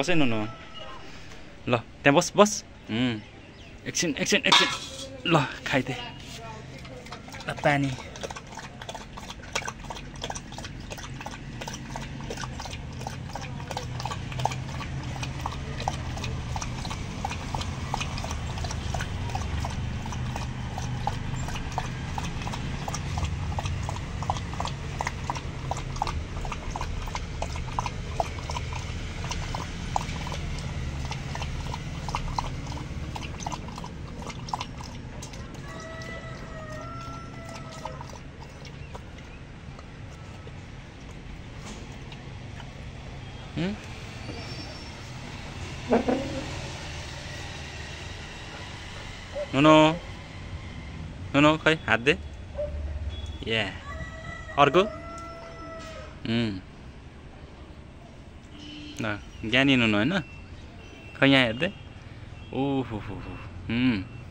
बस है नुनु ल त्यहाँ बस बस एकछिन एकछिन एकछिन ल खाइदे ल पानी नुनु नुनु खै हात दे या अर्को ल ज्ञानी नुनु होइन खै यहाँ हेर्दै ओहो